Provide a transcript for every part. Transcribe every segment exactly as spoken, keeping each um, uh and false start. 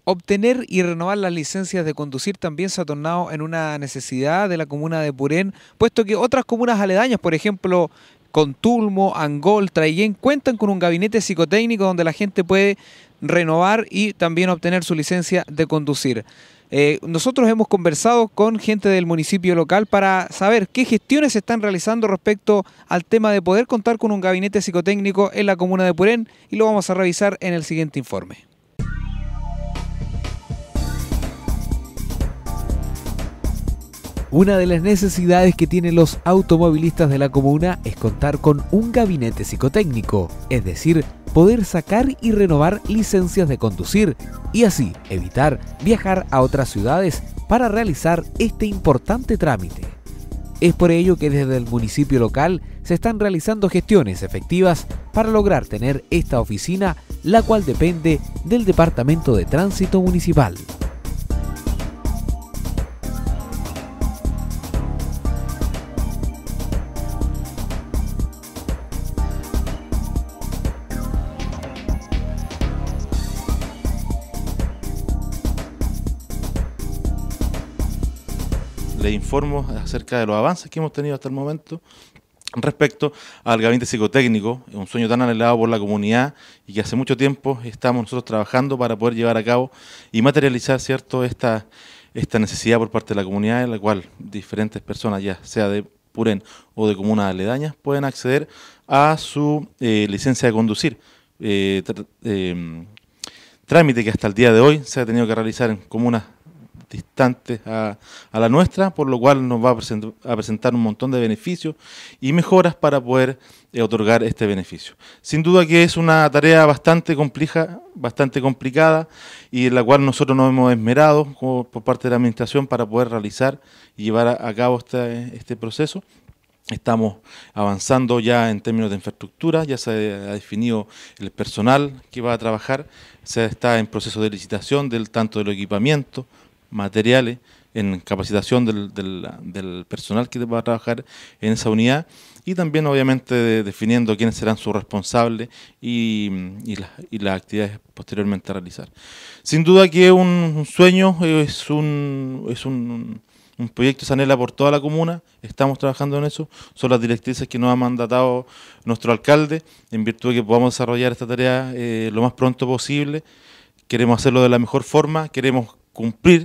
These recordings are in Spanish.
Obtener y renovar las licencias de conducir también se ha tornado en una necesidad de la comuna de Purén, puesto que otras comunas aledañas, por ejemplo, Contulmo, Angol, Traillén, cuentan con un gabinete psicotécnico donde la gente puede renovar y también obtener su licencia de conducir. Eh, nosotros hemos conversado con gente del municipio local para saber qué gestiones se están realizando respecto al tema de poder contar con un gabinete psicotécnico en la comuna de Purén, y lo vamos a revisar en el siguiente informe. Una de las necesidades que tienen los automovilistas de la comuna es contar con un gabinete psicotécnico, es decir, poder sacar y renovar licencias de conducir y así evitar viajar a otras ciudades para realizar este importante trámite. Es por ello que desde el municipio local se están realizando gestiones efectivas para lograr tener esta oficina, la cual depende del Departamento de Tránsito Municipal. Les informo acerca de los avances que hemos tenido hasta el momento respecto al gabinete psicotécnico, un sueño tan anhelado por la comunidad y que hace mucho tiempo estamos nosotros trabajando para poder llevar a cabo y materializar, ¿cierto?, esta, esta necesidad por parte de la comunidad, en la cual diferentes personas, ya sea de Purén o de comunas aledañas, pueden acceder a su eh, licencia de conducir. Eh, tr eh, trámite que hasta el día de hoy se ha tenido que realizar en comunas distantes a, a la nuestra, por lo cual nos va a, present, a presentar un montón de beneficios y mejoras para poder eh, otorgar este beneficio. Sin duda que es una tarea bastante compleja, bastante complicada, y en la cual nosotros nos hemos esmerado como, por parte de la administración para poder realizar y llevar a, a cabo este, este proceso. Estamos avanzando ya en términos de infraestructura, ya se ha definido el personal que va a trabajar, se está en proceso de licitación del tanto del equipamiento, materiales, en capacitación del, del, del personal que va a trabajar en esa unidad, y también obviamente de, definiendo quiénes serán sus responsables y, y, la, y las actividades posteriormente a realizar. Sin duda que es un, un sueño, es un, es un, un proyecto que se anhela por toda la comuna, estamos trabajando en eso, son las directrices que nos ha mandatado nuestro alcalde, en virtud de que podamos desarrollar esta tarea eh, lo más pronto posible. Queremos hacerlo de la mejor forma, queremos cumplir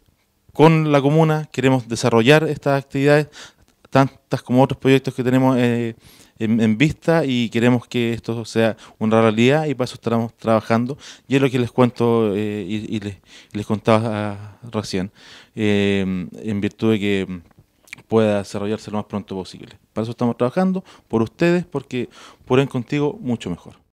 con la comuna, queremos desarrollar estas actividades, tantas como otros proyectos que tenemos eh, en, en vista, y queremos que esto sea una realidad, y para eso estamos trabajando, y es lo que les cuento eh, y, y, les, y les contaba uh, recién, eh, en virtud de que pueda desarrollarse lo más pronto posible. Para eso estamos trabajando, por ustedes, porque Purén contigo mucho mejor.